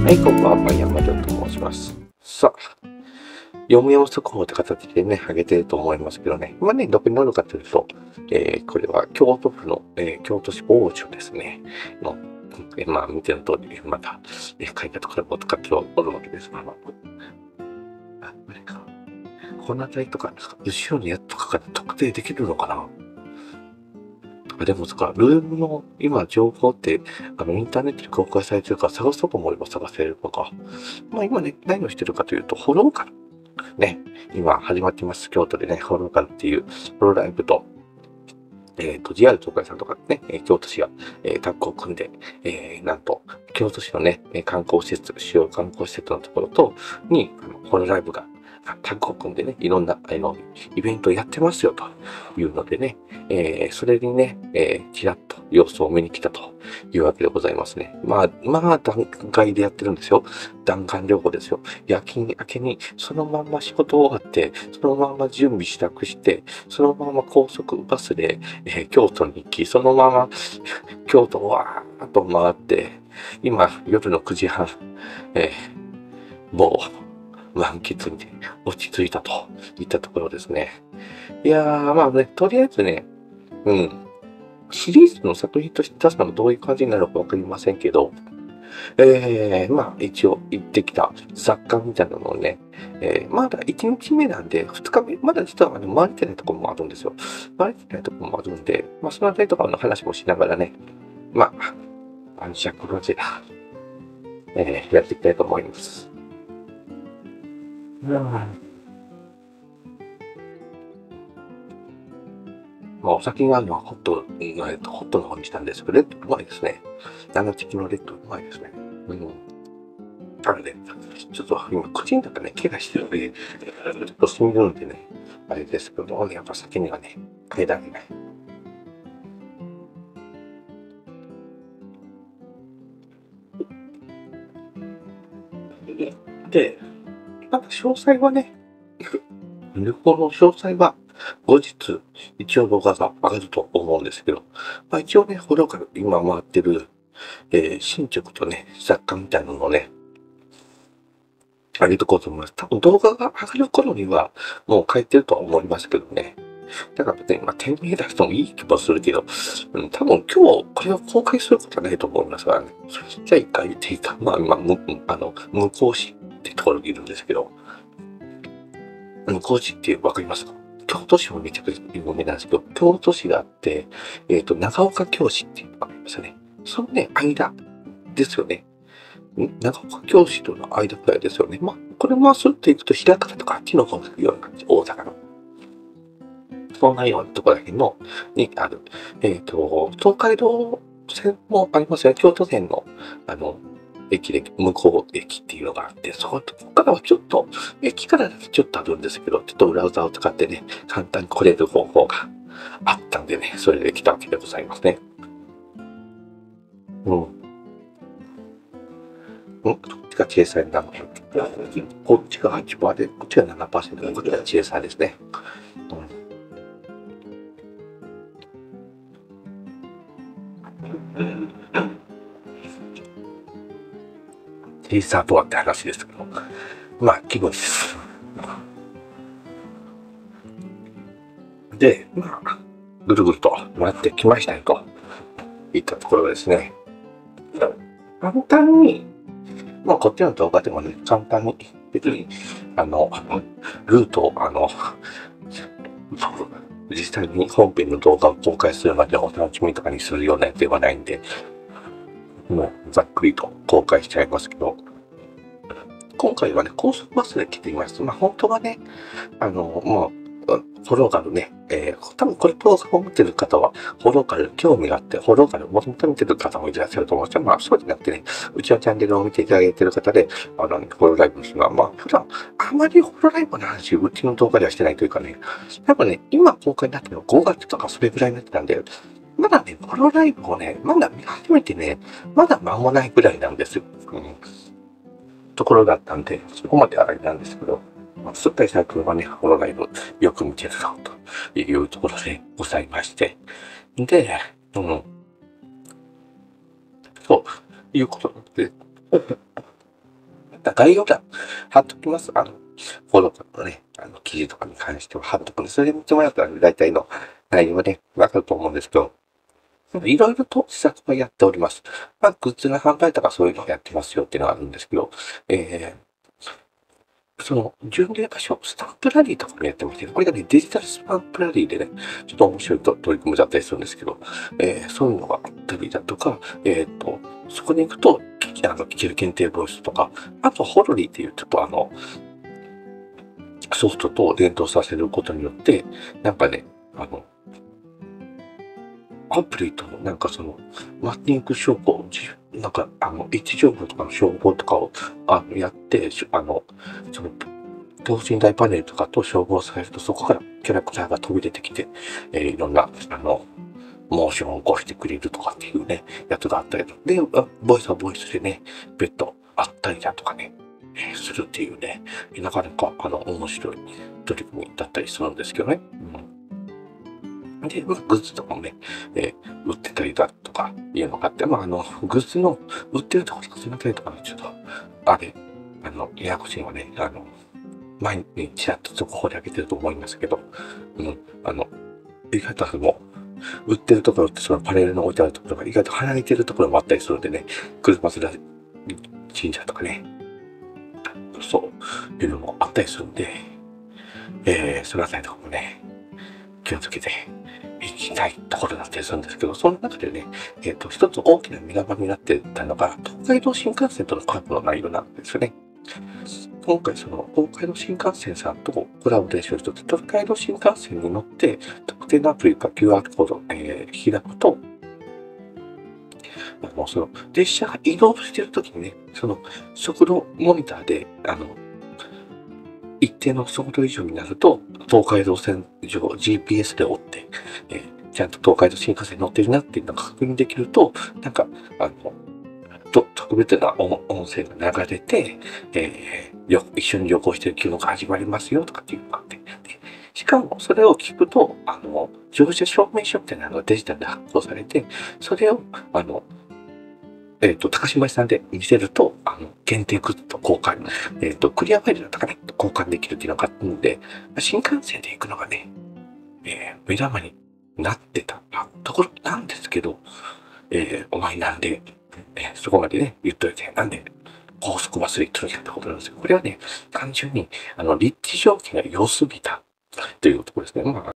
はい、こんばんは、山田と申します。さあ、読む速報って形でね、上げてると思いますけどね。今ね、どこに載るかというと、これは京都府の、京都市王女ですね。の、まあ、見ての通り、また、書いたところを使っておるわけです。あ、これか。この辺りとか、後ろのやつとかが特定できるのかな。でも、ルームの今、情報って、インターネットで公開されてるから探そうと思えば探せるのか。まあ、今ね、何をしてるかというと、ホローカル。ね、今始まってます。京都でね、ホローカルっていうホロライブと、JR 東海さんとかね、京都市が、タッグを組んで、なんと、京都市のね、観光施設、主要観光施設のところと、に、ホロライブがタッグを組んでね、いろんな、イベントをやってますよ、というのでね、それにね、ちらっと様子を見に来たというわけでございますね。まあ、段階でやってるんですよ。弾丸旅行ですよ。夜勤明けに、そのまんま仕事終わって、そのまま準備支度して、そのまま高速バスで、京都に行き、そのまま京都をわーっと回って、今、夜の9時半、もう満喫に落ち着いたといったところですね。いやー、まあね、とりあえずね、シリーズの作品として出すのがどういう感じになるかわかりませんけど、まあ一応行ってきた雑貨みたいなのをね、まだ1日目なんで、2日目、まだ実は回れてないところもあるんですよ。回れてないところもあるんで、まあそのあたりとかの話もしながらね、まあ、暗尺ロジェラ、やっていきたいと思います。まあ、お酒があるのはホットの方にしたんですけど、レッドうまいですね。7チキのレッドうまいですね。なので、ちょっと今、口の中ね、怪我してるんで、ちょっと染みるんでね、あれですけど、やっぱ酒にはね、変えられない。で、まだ詳細はね、旅行の詳細は後日、一応動画が上がると思うんですけど、まあ一応ね、フォローから今回ってる、進捗とね、雑貨みたいなのをね、上げとこうと思います。多分動画が上がる頃にはもう書いてるとは思いますけどね。だからね、まあ、店名出してもいい気もするけど、多分今日これを公開することはないと思いますからね。じゃあ一回言っていいか。まあ今、向こう市ってところにいるんですけど、向こう市ってわかりますか？京都市もめちゃくちゃ有名なんですけど、京都市があって、長岡京市っていうのがありますよね。そのね、間ですよね。長岡京市との間くらいですよね。まあ、これもすると行くと、枚方とかあっちの方に行くような感じ、大阪の。そんなようなところらへんの、にある。東海道線もありますよね。京都線の、駅で、向こう駅っていうのがあって、そこからはちょっと、駅からだとちょっとあるんですけど、ちょっとブラウザを使ってね、簡単に来れる方法があったんでね、それで来たわけでございますね。どっちが小さいなの？こっちが8%で、こっちが7%で、こっちが小さいですね。小さとはって話ですけど、まあ、気分です。で、まあ、ぐるぐると回ってきましたよといったところですね。簡単に、まあ、こっちの動画でもね、簡単に、別に、ルートを、実際に本編の動画を公開するまでお楽しみとかにするようなやつではないんで、もうざっくりと公開しちゃいますけど、今回はね、高速バスで来ています。まあ本当はね、もう、フォローカルね、多分これ動画を見てる方は、フォローカル興味があって、フォローカルをもともと見てる方もいらっしゃると思うんですけど、まあそうじゃなくてね、うちのチャンネルを見ていただいている方で、フォローライブするのは、まあ普段、あまりフォローライブの話、うちの動画ではしてないというかね、多分ね、今公開になってるの5月とかそれぐらいになってたんで、まだね、フォローライブをね、まだ見始めてね、まだ間もないぐらいなんですよ。ところだったんで、そこまであれなんですけど、すっかり最近はね、ホロライブよく見てるな、というところでございまして。で、そういうことで、 概要欄貼っときます。フォローのね、記事とかに関しては貼っとくんで、それで見てもらったら、大体の内容はね、わかると思うんですけど、いろいろと施策はやっております。グッズの販売とかそういうのをやってますよっていうのがあるんですけど、巡礼場所、スタンプラリーとかもやってまして、これがね、デジタルスタンプラリーでね、ちょっと面白い取り組みだったりするんですけど、そういうのがあったりだとか、そこに行くと、聞ける限定ボイスとか、あと、ホロリーっていうちょっとソフトと連動させることによって、なんかね、アプリとなんかマッチング商法、なんか、位置情報とかの商法とかを、やって、等身大パネルとかと照合されると、そこからキャラクターが飛び出てきて、いろんな、モーションを起こしてくれるとかっていうね、やつがあったりと。で、ボイスはボイスでね、別途あったりだとかね、するっていうね、なかなか、面白い取り組みだったりするんですけどね。で、グッズとかもね、売ってたりだとかいうのがあって、グッズの売ってるところとかすみませんとかね、ちょっと、ややこしいのはね、前にちらっと速報で上げてると思いますけど、意外と売ってるところってそのパネルの置いてあるところが意外と離れてるところもあったりするんでね、車面神社とかね、そういうのもあったりするんで、そのあたりとかもね、気をつけていきたいところだったりするんですけど、その中でね、一つ大きな目玉になってたのが、東海道新幹線とのコラボの内容なんですよね。今回東海道新幹線さんとコラボレーションして、東海道新幹線に乗って、特定のアプリか QR コードを、開くと、列車が移動しているときにね、速度モニターで、一定の速度以上になると、東海道線上 GPS で追って、ちゃんと東海道新幹線に乗ってるなっていうのが確認できると、なんか、特別な音声が流れて、一緒に旅行してる気分が始まりますよとかっていうのがあって、でしかもそれを聞くと、乗車証明書みたいなのがデジタルで発行されて、それを、高島屋さんで見せると、限定グッズと交換、クリアファイルだったかね、交換できるっていうのがあったので、新幹線で行くのがね、目玉になってたところなんですけど、お前なんで、そこまでね、言っといて、なんで、高速バスで行っとるんやってことなんですよ。これはね、単純に、立地条件が良すぎたというところですね。